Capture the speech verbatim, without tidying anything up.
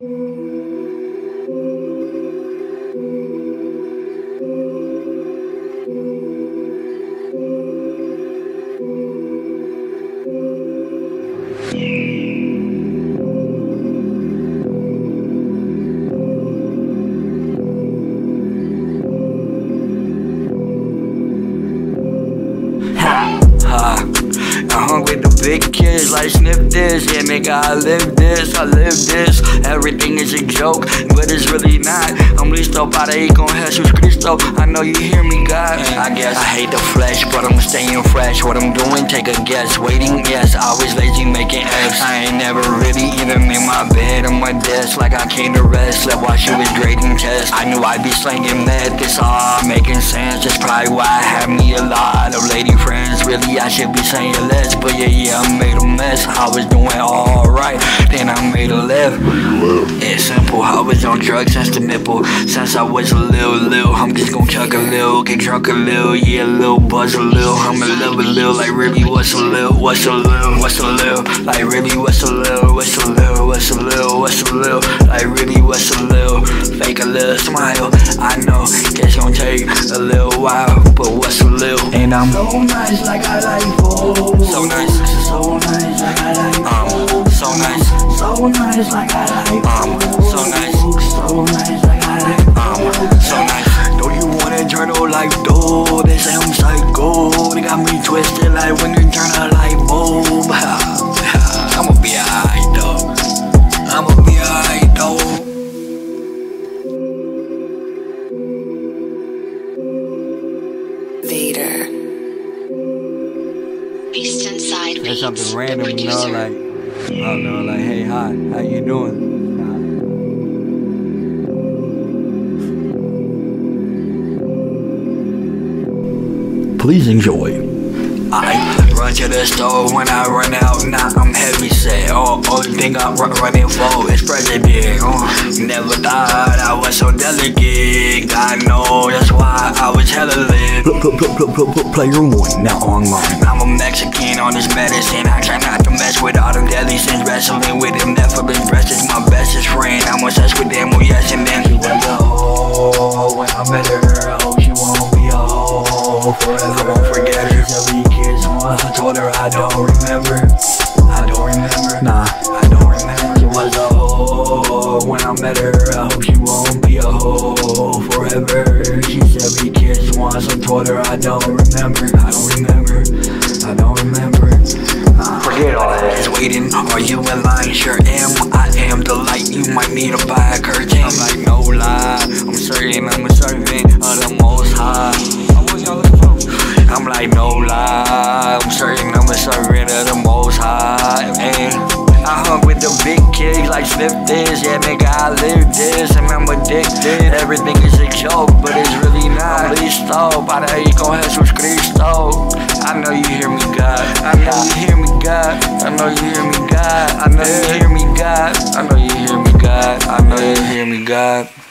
I hung with the big kids, like sniff this. Yeah, nigga, I live this, I live this. Everything is a joke, but it's really not. I'm listo para ir con Jesus Cristo. I know you hear me, God. I guess I hate the flesh, but I'm staying fresh. What I'm doing, take a guess. Waiting, yes, always lazy, making F's. I ain't never really even made my bed on my desk. Like I came to rest, slept while she was grading tests. I knew I'd be slinging meth, this all making sense. That's probably why I have me a lot of lady friends. Really, I should be saying less, but yeah, yeah, I made a mess. I was doing alright, then I made a left. It's simple, I was on drugs since the nipple. Since I was a little, little, I'm just gon' chuck a little, get drunk a little, yeah, a little, buzz a little. I'm in love a little, like really, what's a little, what's a little, what's a little, like really, what's a little, what's a little, what's a little, what's a little, like really, what's a little, fake a little smile. I know, guess gon' take a little while, but what's a little, and I'm so nice, like I like oh. So nice, so nice, like I like um, so nice, so nice, like I like um, so nice, so nice, like I like um, so nice. Know you want eternal life, though. They say I'm psycho. They got me twisted like when you turn a light bulb. I'ma be alright though. I'ma be alright though. Vader. Beast Inside Beats. That's something random, you know, like, I don't know, like, hey, hi, how you doing? Please enjoy. I run to the store when I run out, now I'm heavy set. Oh, only thing I'm run, running for is president. Oh, never thought I was so delicate. God knows that's why I was hella lit. Player one, now online. I'm a Mexican on this medicine. I try not to mess with all them deadly sins. Wrestling with him, Nephilim breast is my bestest friend. I'm obsessed with them, oh yes, and then she was a hoe. When I met her, I hope she won't be a hoe forever. I won't forget her. Every kiss once, I told her I don't remember. I don't remember. Nah, I don't remember. She was a hoe. When I met her, I hope she won't be a hoe forever. She said we kissed once, I told her I don't remember. I don't remember. I don't remember. forget all that. Just waiting, are you in line? Sure am. I am the light, you might need to buy a curtain. I'm like, no lie, I'm certain I'm a servant of the Most High. What y'all looking for? I'm like, no lie, I'm certain I'm a servant of the Most High. And I hung with the big kids like sniff this. Yeah, nigga, I live this and I'm addicted. Everything is a joke, but it's really not. I'm listo para ir con Jesus Cristo. I know you hear me, God. I know you hear me, God. I know you hear me, God. I know you hear me, God. I know you hear me, God. I know you hear me, God.